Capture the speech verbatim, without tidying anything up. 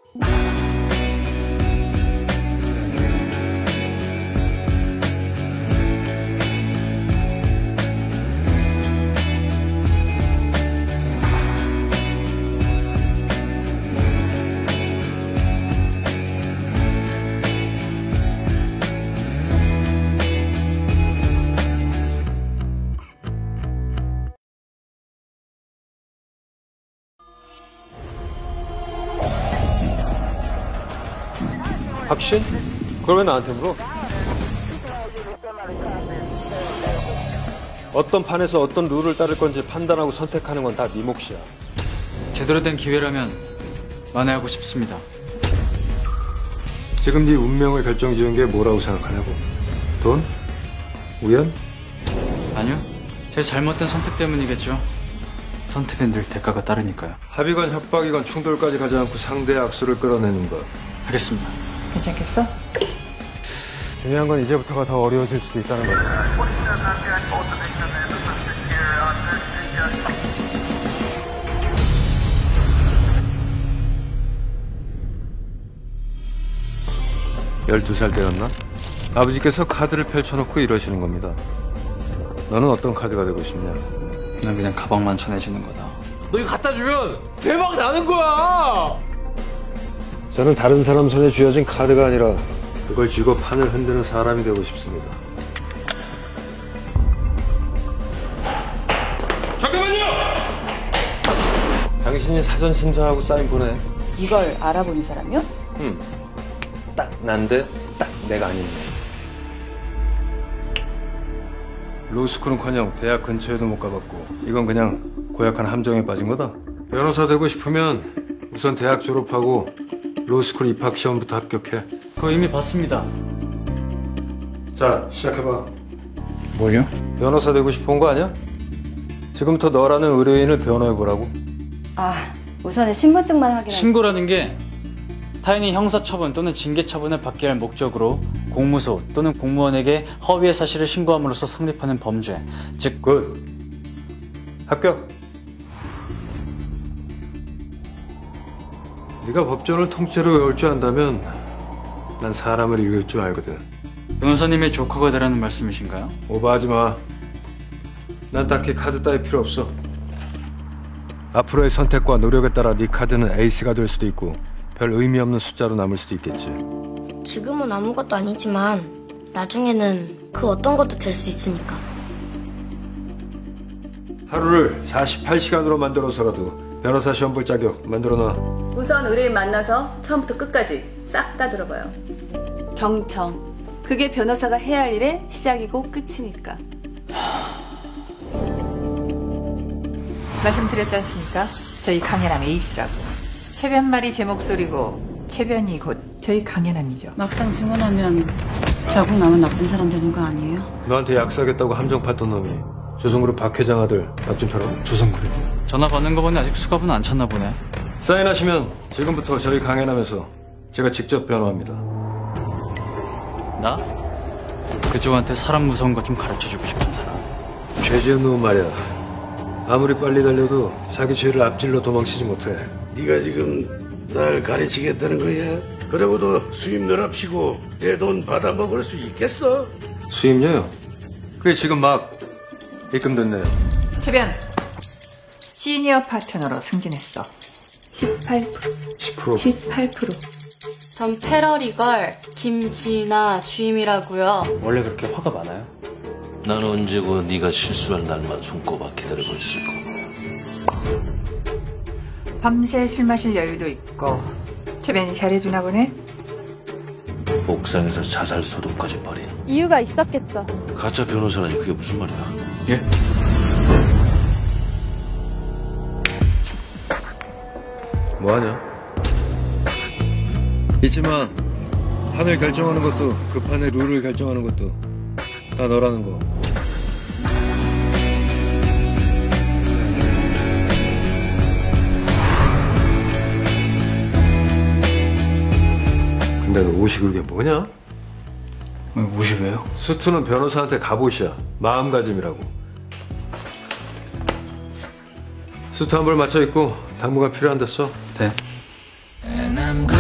확신? 그걸 왜 나한테 물어? 어떤 판에서 어떤 룰을 따를 건지 판단하고 선택하는 건 다 네 몫이야. 제대로 된 기회라면 만회하고 싶습니다. 지금 네 운명을 결정지은 게 뭐라고 생각하냐고? 돈? 우연? 아니요. 제 잘못된 선택 때문이겠죠. 선택은 늘 대가가 따르니까요. 합의건 협박이건 충돌까지 가지 않고 상대의 악수를 끌어내는 것. 알겠습니다. 괜찮겠어? 중요한 건 이제부터가 더 어려워질 수도 있다는 거지. 열두 살 때였나? 아버지께서 카드를 펼쳐놓고 이러시는 겁니다. 너는 어떤 카드가 되고 싶냐? 난 그냥 가방만 전해주는 거다. 너 이거 갖다 주면 대박 나는 거야! 저는 다른 사람 손에 쥐어진 카드가 아니라 그걸 쥐고 판을 흔드는 사람이 되고 싶습니다. 잠깐만요! 당신이 사전 심사하고 사인 보내. 이걸 알아보는 사람이요? 응. 딱 난데 딱 내가 아닌데. 로스쿨은커녕 대학 근처에도 못 가봤고 이건 그냥 고약한 함정에 빠진 거다. 변호사 되고 싶으면 우선 대학 졸업하고 로스쿨 입학 시험부터 합격해. 그거 이미 봤습니다. 자, 시작해봐. 뭘요? 변호사 되고 싶은 거 아니야? 지금부터 너라는 의뢰인을 변호해보라고. 아, 우선은 신분증만 확인하고. 신고라는 게 타인이 형사처분 또는 징계처분을 받게 할 목적으로 공무소 또는 공무원에게 허위의 사실을 신고함으로써 성립하는 범죄, 즉 굿. 합격. 네가 법전을 통째로 외울 줄 안다면 난 사람을 읽을 줄 알거든. 변호사님의 조커가 되라는 말씀이신가요? 오버하지 마. 난 딱히 카드 따위 필요 없어. 앞으로의 선택과 노력에 따라 네 카드는 에이스가 될 수도 있고 별 의미 없는 숫자로 남을 수도 있겠지. 지금은 아무것도 아니지만 나중에는 그 어떤 것도 될 수 있으니까. 하루를 사십팔 시간으로 만들어서라도 변호사 시험 볼 자격 만들어놔. 우선 의뢰인 만나서 처음부터 끝까지 싹 다 들어봐요. 경청. 그게 변호사가 해야 할 일의 시작이고 끝이니까. 말씀드렸지 않습니까? 저희 강연함 에이스라고. 최변말이 제 목소리고 최변이 곧 저희 강연함이죠. 막상 증언하면 결국 나는 나쁜 사람 되는 거 아니에요? 너한테 약사겠다고 함정 팠던 놈이 조선그룹 박 회장 아들 낙준표로. 조선그룹? 전화 받는 거 보니 아직 수갑은 안 찼나 보네. 사인하시면 지금부터 저희 강연하면서 제가 직접 변호합니다. 나? 그쪽한테 사람 무서운 거 좀 가르쳐주고 싶은 사람. 죄지은 놈은 말이야. 아무리 빨리 달려도 자기 죄를 앞질러 도망치지 못해. 네가 지금 날 가르치겠다는 거야? 그러고도 수입료랍시고 내 돈 받아먹을 수 있겠어? 수입료요? 그게 지금 막 입금됐네요. 최변, 시니어 파트너로 승진했어. 십팔 퍼센트. 십 퍼센트. 십팔 퍼센트. 전 패러리걸 김지나 주임이라고요. 원래 그렇게 화가 많아요? 난 언제고 네가 실수할 날만 손꼽아 기다리고 있을 거고. 밤새 술 마실 여유도 있고. 최변이 잘해주나 보네? 옥상에서 자살 소동까지 벌인 이유가 있었겠죠. 가짜 변호사라니 그게 무슨 말이야? 예? 뭐하냐? 있지만 판을 결정하는 것도 그 판의 룰을 결정하는 것도 다 너라는 거. 근데 너 옷이 그게 뭐냐? 옷이 왜요? 수트는 변호사한테 갑옷이야. 마음가짐이라고. 수트 한 벌 맞춰 입고 당무가 필요한데 써. 네.